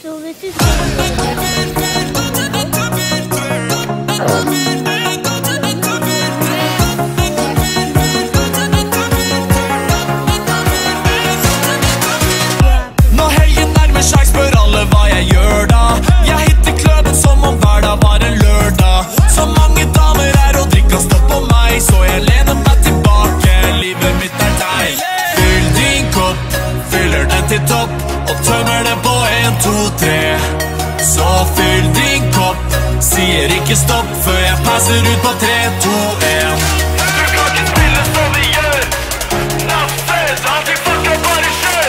Så hvis du ser Når helgen nærmer seg spør alle hva jeg gjør da. Jeg hitter kløben som om hver dag var en lørdag. Så mange damer er og drikker stopp på meg, så jeg lener meg tilbake. Livet mitt er deg. Fyll din kopp, fyller den til topp og tømmer den på 1, 2, 3. Så fyll din kopp, sier ikke stopp før jeg passer ut på 3, 2, 1. Du kan ikke spille som vi gjør. Nattfest, alltid fucka bare kjør.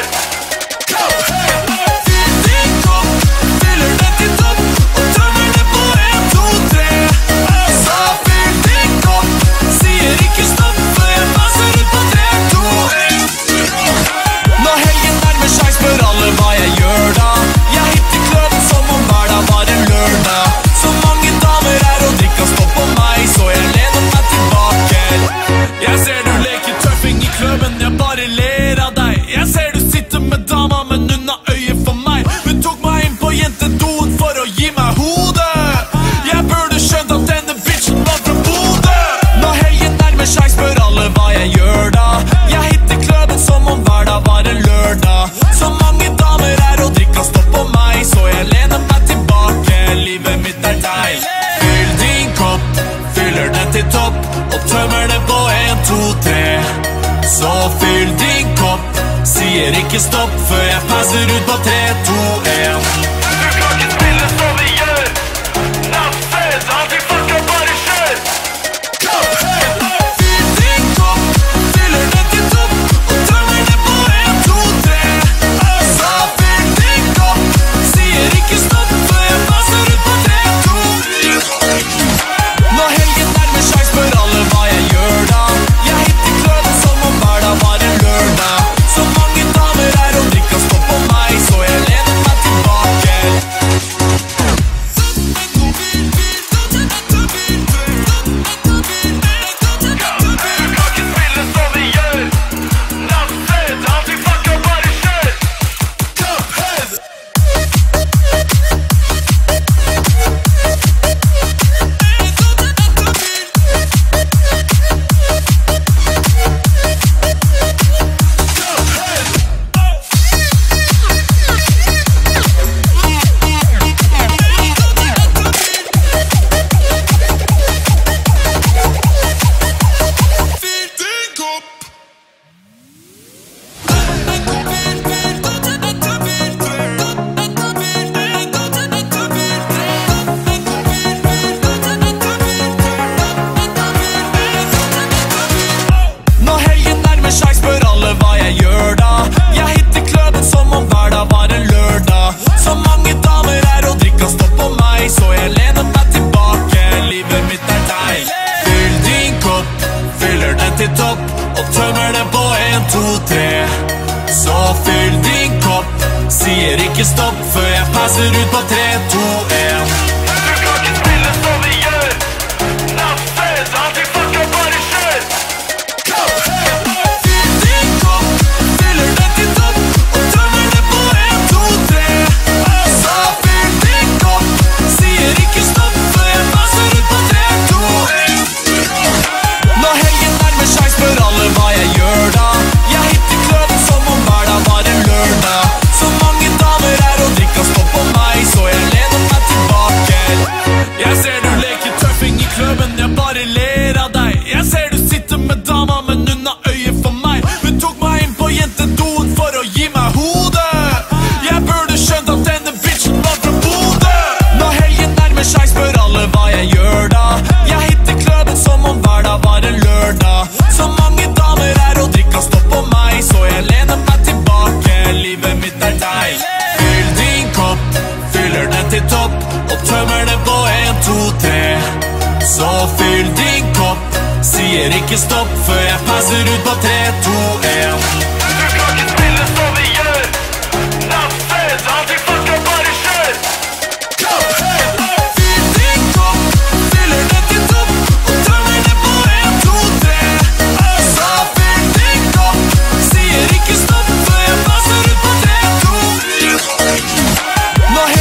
Fyll din kopp, fyller den til topp og tømmer den på 1, 2, 3. Så fyll din kopp, sier ikke stopp før jeg passer ut på 3, 2, 1. Når helgen nærmer seg spør alle hva jeg gjør da. Jeg hitter kløben som om hver dag var en lørdag. Så mange damer er og drikker stopp på meg, så jeg lener meg tilbake. Jeg ser du leker tøffing i kløben, jeg bare ler av deg. Jeg ser du sitter med dama, men hun har øye for meg. Hun tok meg inn på jentedoen for å gi meg hodet. Jeg burde skjønt at denne bitchen var fra Bodø. Når helgen nærmer seg spør alle hva jeg gjør da. Jeg hitter kløben som om hver dag var en lørdag. Så mange damer er og drikker stopp på meg, så jeg lener meg tilbake. Livet mitt er deg. Fyll din kopp, fyller den til topp og tømmer den på 1, 2, 3. Så fyll din kopp, sier ikke stopp før jeg passer ut på 3, 2, 1. Du kan ikke spille som vi gjør. Nattfest, alltid fucka bare kjør. Fyll din kopp, fyller den til topp og tømmer den på 1, 2, 3. Så fyll din kopp, sier ikke stopp før jeg passer ut på 3, 2, 1. Når helgen nærmer seg spør alle hva jeg gjør da. Jeg hitter kløben som om hver dag var en lørdag. Så mange damer er og drikker stopp på meg, så jeg lener meg tilbake. Du kan ikke spille som vi gjør. Nattfest, alltid fucka bare kjør. Når helgen nærmer seg spør alle hva jeg gjør da. Jeg hitter kløben som om hver dag var en lørdag. Så mange damer er og drikker stopp på meg, så jeg lener meg tilbake. Livet mitt er deg. Fyll din kopp, fyller den til topp og tømmer den på 1, 2, 3. Så fyll din kopp, sier ikke stopp før jeg passer ut på 3, 2, 1. Du kan ikke spille som vi gjør. Nattfest, alltid fucka bare kjør. Fyll din kopp, fyller den til topp og tømmer den på 1, 2, 3. Så fyll din kopp, sier ikke stopp før jeg passer ut på 3, 2, 1. Når helgen nærmer seg spør alle hva jeg gjør da. Jeg hitter kløben som om hver dag var en lørdag. Så mange damer er og drikker stopp på meg, så jeg lener meg tilbake. Jeg ser du leker tøffing i kløben, jeg bare ler av deg. Jeg ser du sitter med dama, men hun har øye for meg. Hun tok meg inn på jentedoen for å gi meg hodet. Jeg burde skjønt at denne bitchen var fra Bodø. Når helgen nærmer seg spør alle hva jeg gjør da. Jeg hitter kløben som om hver dag var en lørdag. Så mange damer er og drikker stopp på meg, så jeg lener meg tilbake. Livet mitt er deg. Fyll din kopp, fyller den til topp og tømmer den på 1, 2, 3. Så fyll din kopp, sier ikke stopp før jeg passer ut på 3, 2, 1. Du kan ikke spille som vi gjør. Nattfest, alltid fucka bare kjør. Fyll din kopp, fyller den til topp og tømmer den på 1, 2, 3. Så fyll din kopp, sier ikke stopp før jeg passer ut på 3, 2, 1. Når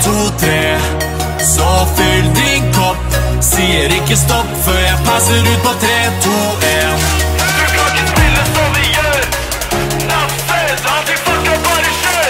to, 3. Så fyll din kopp. Sier ikke stopp før jeg passer ut på 3, 2, 1. Du skal ikke spille som vi gjør. Naffes, antifucka, bare kjør.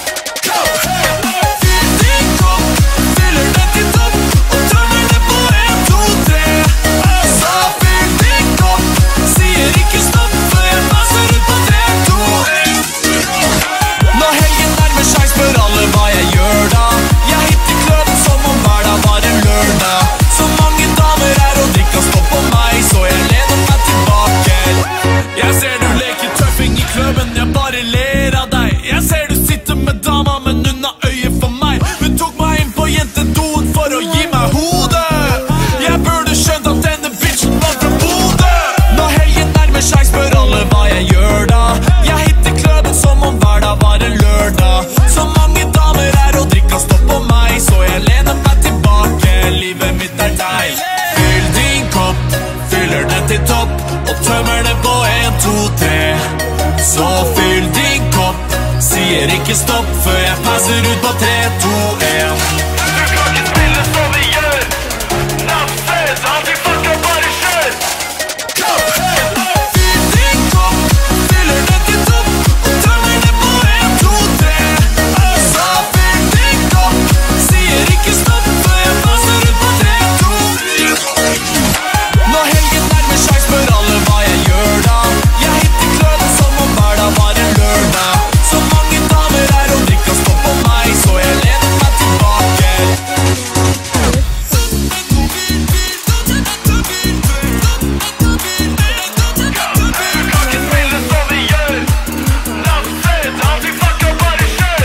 Fyll din kopp, fyller den til topp, og tømmer den på 1, 2, 3. Så fyll din kopp. Sier ikke stopp før jeg passer ut på 3, 2, 1. Når helgen nærmer seg, spør alle hva jeg gjør da. Jeg hitter kløden som om hver dag var en lørdag. Så mange damer her og de kan stå på meg, så jeg lener meg tilbake. Jeg ser du leker tøffing i klubben, jeg bare ler av deg. Jeg ser du sitter med dama, men hun har øye for meg. Hun tok meg inn på jentedoen for å gi meg hodet. Jeg burde skjønt at denne bitchen var fra Bodø. Når helgen nærmer seg, spør alle hva jeg gjør da. Jeg hitter kløden som om hver dag var en lørdag. Så mange damer her og de kan stå på meg, så jeg lener meg tilbake. Livet mitt er deg. Fyll din kopp, fyller den til topp, og tømmer den på 1, 2, 3. Så fyll din kopp. Sier ikke stopp før jeg passer ut på 3, 2, 1. Du skal ikke spille som vi gjør. Naffes, antifucka, bare kjør. Fyll din kopp, fyller den til topp, og tømmer den på 1, 2, 3. Så fyll din kopp. Sier ikke stopp før jeg passer ut på 3, 2, 1. Når helgen nærmer seg, spør alle hva jeg gjør da. Jeg hitter kløden som om hver dag var en lørdag. Så mange damer her og de kan stå på meg, så jeg lener meg tilbake. Du skal ikke spille som vi gjør. Naffes, antifucka, bare kjør.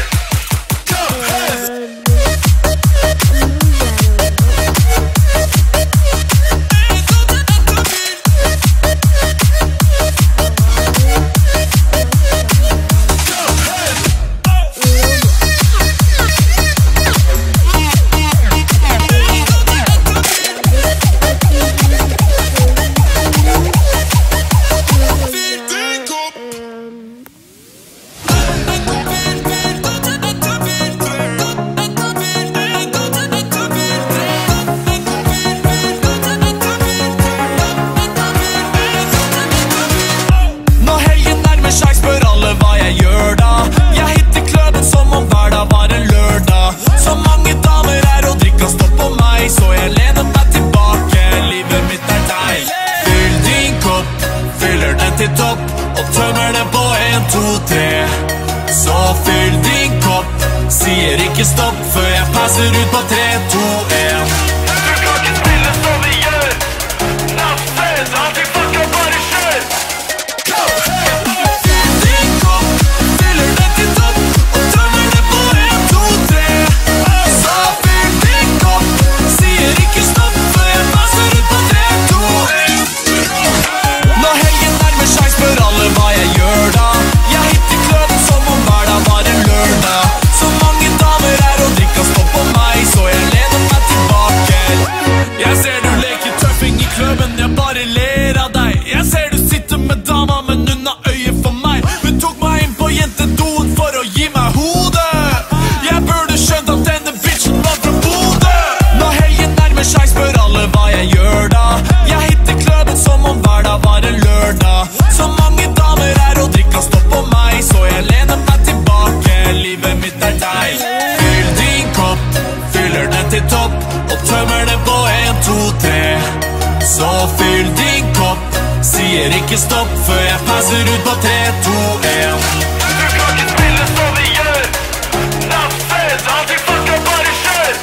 Når helgen nærmer seg, spør alle hva jeg gjør da. Jeg hitter kløden som om hver dag var en lørdag. Så mange damer her og de kan stå på meg, så jeg lener meg tilbake. Livet mitt er deg. Fyll din kopp, fyller den til topp, og tømmer den på 1, 2, 3. Så fyll din kopp. Sier ikke stopp før jeg passer ut på 3, 2, 1. Du skal ikke spille som vi gjør. Naffes, antifucka, bare kjør. Fyll din kopp, fyller den til topp, og tømmer den på 1, 2, 3. Så fyll din kopp. Sier ikke stopp før jeg passer ut på 3, 2, 1. Når helgen nærmer seg, spør alle hva jeg gjør da. Jeg hitter kløden som om hver dag var en lørdag. Så mange damer her og de kan stå på meg, så jeg lener meg tilbake. Jeg ser du leker tøffing i klubben, jeg bare ler av deg. Jeg ser du sitter med dama, men hun har øye for meg. Hun tok meg inn på jentedoen for å gi meg hodet. Jeg burde skjønt at denne bitchen var fra Bodø. Når helgen nærmer seg, spør alle hva jeg gjør da. Jeg hitter kløden som om hver dag var en lørdag. Så mange damer her og de kan stå på meg, så jeg lener meg tilbake. Livet mitt er deg. Fyll din kopp, fyller den til topp, og tømmer den på 1, 2, 3. Så fyll din kopp. Sier ikke stopp før jeg passer ut på 3, 2, 1. Du skal ikke spille som vi gjør. Naffes, antifucka, bare kjør.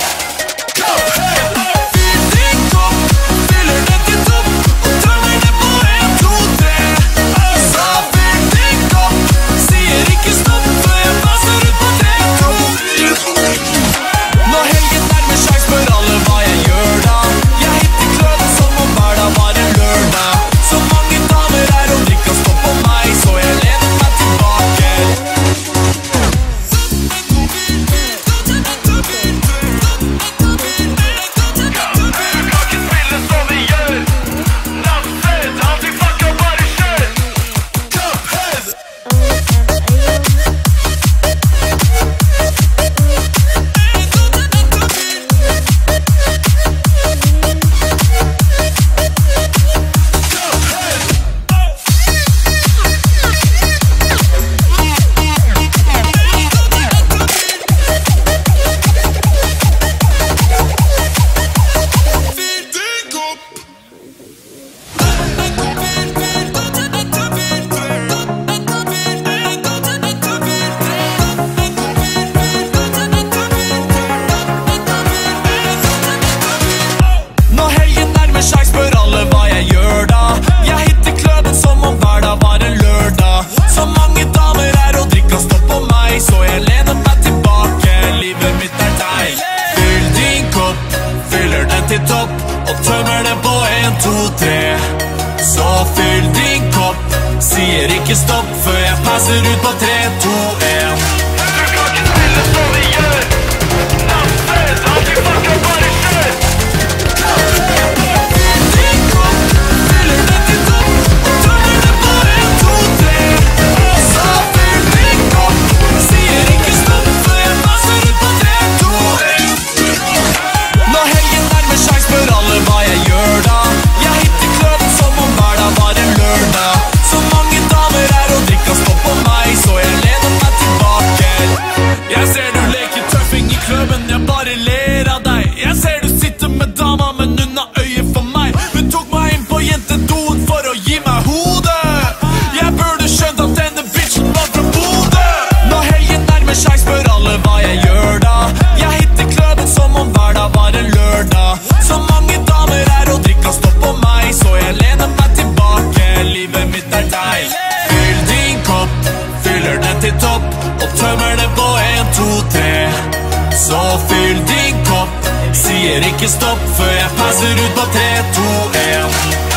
Fyll din kopp, fyller den til topp, og tømmer den på 1, 2, 3. Så fyll din kopp. Sier ikke stopp før jeg passer ut på 3, 2, 1. Når helgen nærmer seg, spør alle hva jeg gjør da. Jeg hitter kløden som om hver dag var en lørdag. Så mange damer her og de kan stå på meg, så ikke stopp før jeg passer ut på 3, 2, 1. Du kan ikke spille som vi gjør. Nasset, at vi fucker bare kjør. Fyll din kopp, fyller den til topp, og tømmer den på 1, 2, 3. Jeg sa fyll din kopp, sier ikke stopp før jeg passer ut på 3, 2, 1. Når helgen nærmer seg spør alle hva jeg gjør da. Jeg hitter kløven som om hver dag var en lørdag. Så mange damer er og drikka stopp på meg, så jeg lener meg tilbake. Jeg ser du leker tøffing i kløven, jeg bare ler av deg. Jeg ser du sitter med dama, men hun har øye for meg. Hun tok meg inn på jentedoen for å gi meg hodet. Jeg burde skjønt at denne bitchen var fra Bodø. Når helgen nærmer seg spør alle hva jeg gjør da. Jeg hitter kløven som om hver dag var en lørdag. Så mange damer er og drikka stopp på meg, så jeg lener meg tilbake. Livet mitt er deg. Fyll din kopp, fyller den til topp, og tømmer den på 1, 2, 3. Så fyll din kopp, sier ikke stopp før jeg passer ut på 3, 2, 1.